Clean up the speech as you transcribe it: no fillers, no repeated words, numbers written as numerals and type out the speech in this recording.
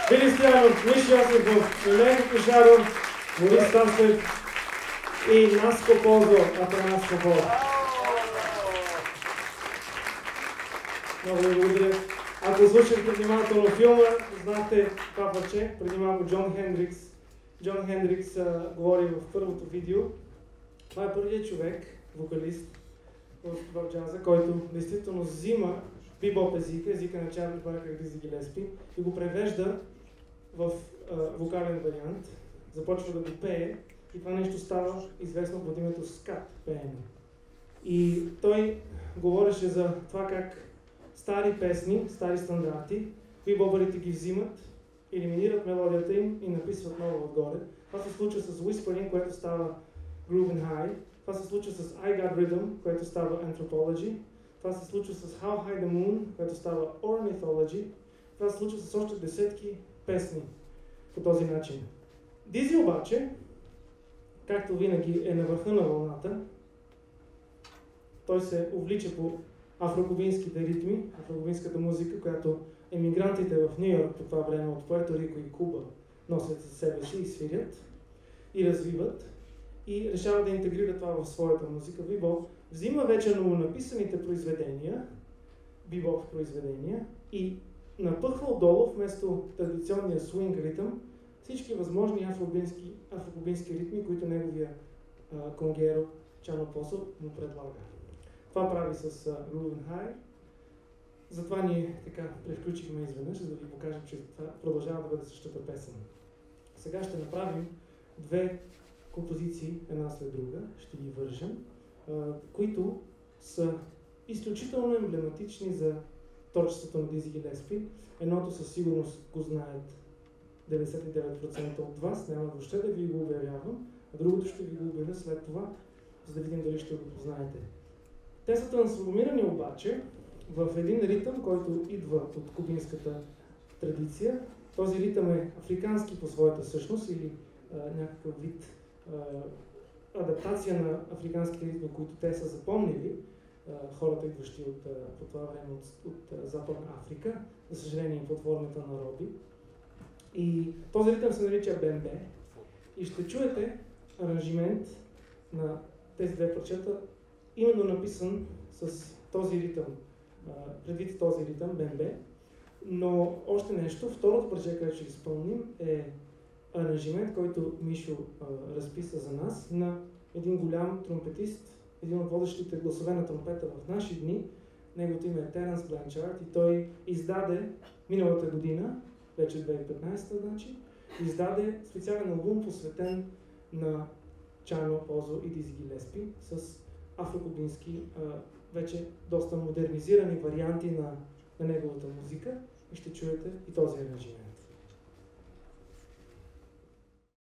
Вили Стоянов, Мишо Йосифов, Милен Кошаров, Борис Станцев и Наско Ползо, Атанас Попов. Много ви благодаря. Ако слушахте внимателно филма, знаете това парче, преди малко Джон Хендрикс говори в първото видео. Това е първият човек, вокалист в джаза, който действително взима бибоп езика на Чарли Паркър и Дизи Гилеспи и го превежда в вокален вариант, започва да го пее и това нещо става известно под името скат пеене. И той говореше за това как стари песни, стари стандарти, бибобърите ги взимат, елиминират мелодията им и написват ново отгоре. Това се случва с Whispering, което става Groove and High. Това се случва с I Got Rhythm, което става Anthropology. Това се случва с How High the Moon, което става Ornithology. Това се случва с още десетки песни по този начин. Дизи обаче, както винаги е на върха на вълната, той се увлича по афрокубинските ритми, афрокубинската музика, която емигрантите в Ню Йорк по това време от Пуерто Рико и Куба носят със себе си и свирят и развиват и решава да интегрира това в своята музика. Бибоп взима вече новонаписаните произведения, бибоп произведения и напъхва отдолу вместо традиционния свинг ритъм всички възможни афрокубински ритми, които неговия конгеро Чано Посо му предлага. Това прави с Groove and High. Затова ние така превключихме изведнъж, за да ви покажем, че това продължава да бъде същата песен. Сега ще направим две композиции, една след друга, ще ги вържем, които са изключително емблематични за творчеството на Дизи Гилеспи. Едното със сигурност го знаят 99% от вас, няма въобще да ви го обявявам, а другото ще ви го обявя след това, за да видим дали ще го познаете. Те са трансформирани обаче в един ритъм, който идва от кубинската традиция. Този ритъм е африкански по своята същност или някакъв вид адаптация на африканските ритми, които те са запомнили, хората, идващи по това време от Западна Африка, за съжаление под формата на роби. И този ритъм се нарича бембе и ще чуете аранжимент на тези две парчета, именно написан с този ритъм, предвид този ритъм, бембе. Но още нещо, второто парче, което ще изпълним е аранжимент, който Мишо разписа за нас на един голям тромпетист, един от водещите гласове на тромпета в наши дни. Неговото име е Теренс Бленчард и той издаде миналата година, вече 2015, значи, издаде специален албум, посветен на Чано Позо и Дизи Гилеспи с афрокубински, вече доста модернизирани варианти на неговата музика и ще чуете и този аранжимент.